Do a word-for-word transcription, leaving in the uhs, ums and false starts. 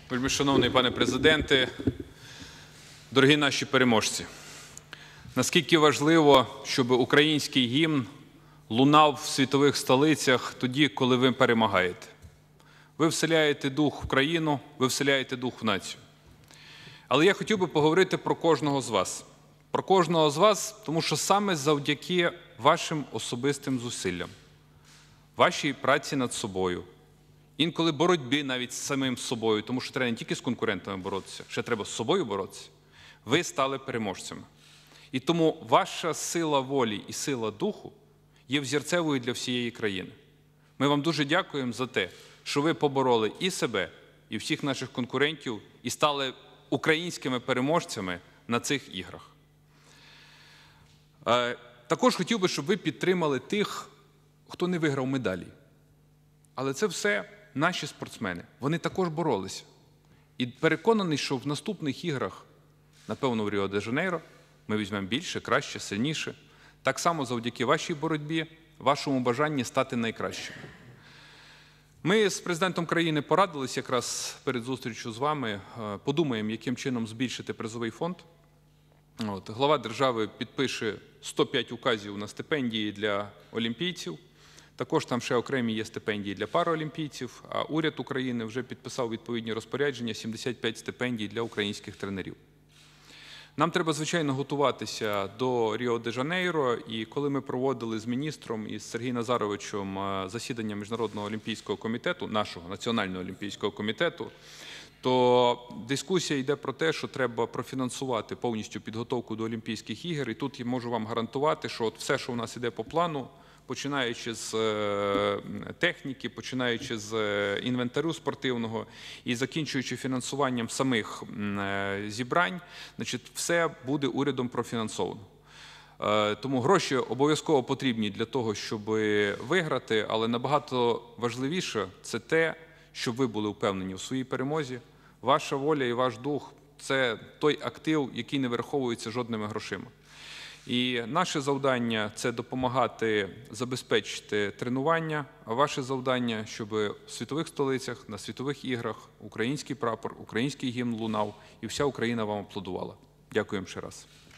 Вельмишановний пане президенте, дорогі наші переможці, наскільки важливо, щоб український гімн лунав в світових столицях тоді, коли ви перемагаєте. Ви вселяєте дух в країну, ви вселяєте дух в націю. Але я хотів би поговорити про кожного з вас. Про кожного з вас, тому що саме завдяки вашим особистим зусиллям, вашій праці над собою, інколи боротьбі навіть з самим собою, тому що треба не тільки з конкурентами боротися, ще треба з собою боротися, ви стали переможцями. І тому ваша сила волі і сила духу є взірцевою для всієї країни. Ми вам дуже дякуємо за те, що ви побороли і себе, і всіх наших конкурентів, і стали українськими переможцями на цих іграх. Також хотів би, щоб ви підтримали тих, хто не виграв медалі. Але це все наші спортсмени. Вони також боролися. І переконаний, що в наступних іграх, напевно, в Ріо-де-Жанейро, ми візьмемо більше, краще, сильніше. Так само завдяки вашій боротьбі, вашому бажанні стати найкращим. Ми з президентом країни порадились якраз перед зустрічю з вами, подумаємо, яким чином збільшити призовий фонд. От, глава держави підпише сто п'ять указів на стипендії для олімпійців. Також там ще окремі є стипендії для параолімпійців, а уряд України вже підписав відповідні розпорядження сімдесят п'ять стипендій для українських тренерів. Нам треба, звичайно, готуватися до Ріо-де-Жанейро, і коли ми проводили з міністром і з Сергієм Назаровичем засідання Міжнародного олімпійського комітету, нашого Національного олімпійського комітету, то дискусія йде про те, що треба профінансувати повністю підготовку до Олімпійських ігор. І тут я можу вам гарантувати, що от все, що у нас йде по плану, починаючи з техніки, починаючи з інвентарю спортивного і закінчуючи фінансуванням самих зібрань, значить, все буде урядом профінансовано. Тому гроші обов'язково потрібні для того, щоб виграти, але набагато важливіше – це те, щоб ви були впевнені в своїй перемозі. Ваша воля і ваш дух – це той актив, який не вираховується жодними грошима. І наше завдання – це допомагати забезпечити тренування, а ваше завдання, щоб в світових столицях, на світових іграх український прапор, український гімн лунав і вся Україна вам аплодувала. Дякуємо ще раз.